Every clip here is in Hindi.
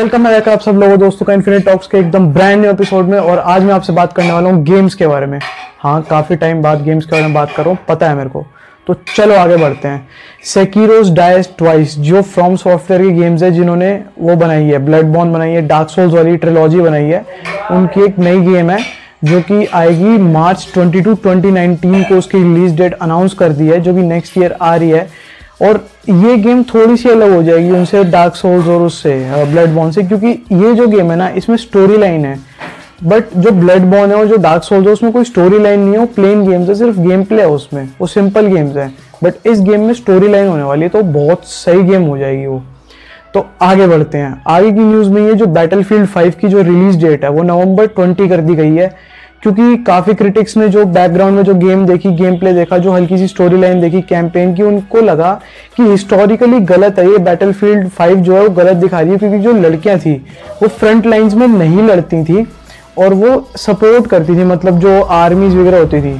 वेलकम है आप सब लोगों दोस्तों का इन्फिनिट टॉक्स के एकदम ब्रांड न्यू एपिसोड में। और आज मैं आपसे बात करने वाला हूँ गेम्स के बारे में। हाँ, काफ़ी टाइम बाद गेम्स के बारे में बात कर रहा हूँ, पता है मेरे को। तो चलो आगे बढ़ते हैं। सेकिरोस डाइज ट्वाइस, जो फ्रॉम सॉफ्टवेयर की गेम्स है जिन्होंने वो बनाई है, ब्लडबॉर्न बनाई है, डार्क सोल्स वाली ट्रिलॉजी बनाई है, उनकी एक नई गेम है जो कि आएगी मार्च 22, 2019 को। उसकी रिलीज डेट अनाउंस कर दी है जो कि नेक्स्ट ईयर आ रही है। और ये गेम थोड़ी सी अलग हो जाएगी उनसे, डार्क सोल्स और उससे ब्लडबॉर्न से, क्योंकि ये जो गेम है ना इसमें स्टोरी लाइन है। बट जो ब्लडबॉर्न है और जो डार्क सोल्स है उसमें कोई स्टोरी लाइन नहीं है, वो प्लेन गेम्स है, सिर्फ गेम प्ले है उसमें, वो सिंपल गेम्स है। बट इस गेम में स्टोरी लाइन होने वाली है, तो बहुत सही गेम हो जाएगी वो। तो आगे बढ़ते हैं। आगे की न्यूज़ में ये जो बैटलफील्ड 5 की जो रिलीज डेट है वो नवंबर 20 कर दी गई है, क्योंकि काफ़ी क्रिटिक्स ने जो बैकग्राउंड में जो गेम देखी, गेम प्ले देखा, जो हल्की सी स्टोरी लाइन देखी कैंपेन की, उनको लगा कि हिस्टोरिकली गलत है ये बैटलफील्ड 5 जो है वो गलत दिखा रही है। क्योंकि जो लड़कियां थी वो फ्रंट लाइंस में नहीं लड़ती थी और वो सपोर्ट करती थी, मतलब जो आर्मीज वगैरह होती थी।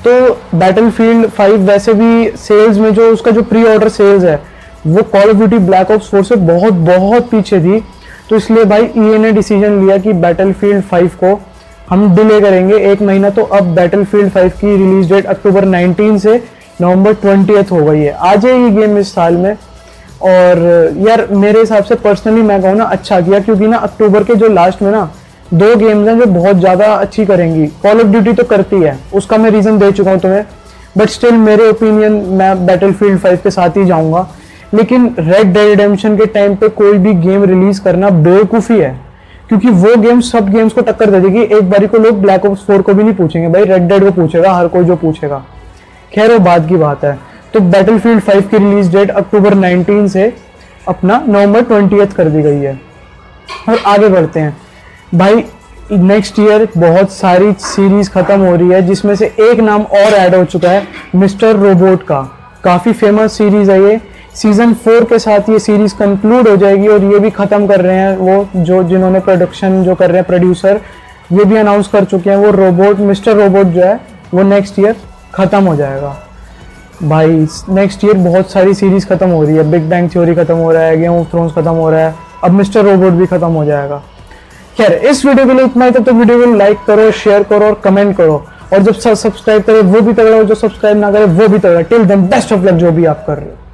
तो बैटलफील्ड 5 वैसे भी सेल्स में जो उसका जो प्री ऑर्डर सेल्स है वो call of duty black ops 4 से बहुत बहुत पीछे थी। तो इसलिए भाई ईए ने डिसीजन लिया कि बैटलफील्ड 5 को हम डिले करेंगे 1 महीना। तो अब बैटलफील्ड 5 की रिलीज डेट अक्टूबर 19 से नवंबर 20 हो गई है। आ जाएगी गेम इस साल में। और यार मेरे हिसाब से पर्सनली मैं कहूँ ना, अच्छा किया, क्योंकि ना अक्टूबर के जो लास्ट में ना 2 गेम्स हैं जो बहुत ज़्यादा अच्छी करेंगी। कॉल ऑफ ड्यूटी तो करती है, उसका मैं रीज़न दे चुका हूँ तुम्हें, बट स्टिल मेरे ओपिनियन मैं बैटलफील्ड 5 के साथ ही जाऊँगा। लेकिन रेड डेड रिडेम्पशन के टाइम पे कोई भी गेम रिलीज़ करना बेवकूफ़ी है, क्योंकि वो गेम सब गेम्स को टक्कर दे देगी। एक बारी को लोग ब्लैक ऑप्स 4 को भी नहीं पूछेंगे, भाई रेड डेड को पूछेगा हर कोई जो पूछेगा। खैर वो बात की बात है। तो बैटलफील्ड 5 की रिलीज डेट अक्टूबर 19 से अपना नवंबर 20 कर दी गई है। और आगे बढ़ते हैं भाई। नेक्स्ट ईयर बहुत सारी सीरीज खत्म हो रही है, जिसमें से एक नाम और ऐड हो चुका है, मिस्टर रोबोट का। काफ़ी फेमस सीरीज है ये। सीजन 4 के साथ ये सीरीज कंक्लूड हो जाएगी और ये भी ख़त्म कर रहे हैं वो जो जिन्होंने प्रोडक्शन जो कर रहे हैं, प्रोड्यूसर, ये भी अनाउंस कर चुके हैं। वो रोबोट, मिस्टर रोबोट जो है वो नेक्स्ट ईयर ख़त्म हो जाएगा भाई। नेक्स्ट ईयर बहुत सारी सीरीज खत्म हो रही है। बिग बैंग थ्योरी खत्म हो रहा है, गेम ऑफ थ्रोन्स खत्म हो रहा है, अब मिस्टर रोबोट भी खत्म हो जाएगा। खैर इस वीडियो के लिए इतना ही। तब तो वीडियो को लाइक करो, शेयर करो और कमेंट करो। और जब सब्सक्राइब करे वो भी तगड़ा, जो सब्सक्राइब ना करे वो भी तगड़ा। Till then best of luck जो भी आप कर रहे हो।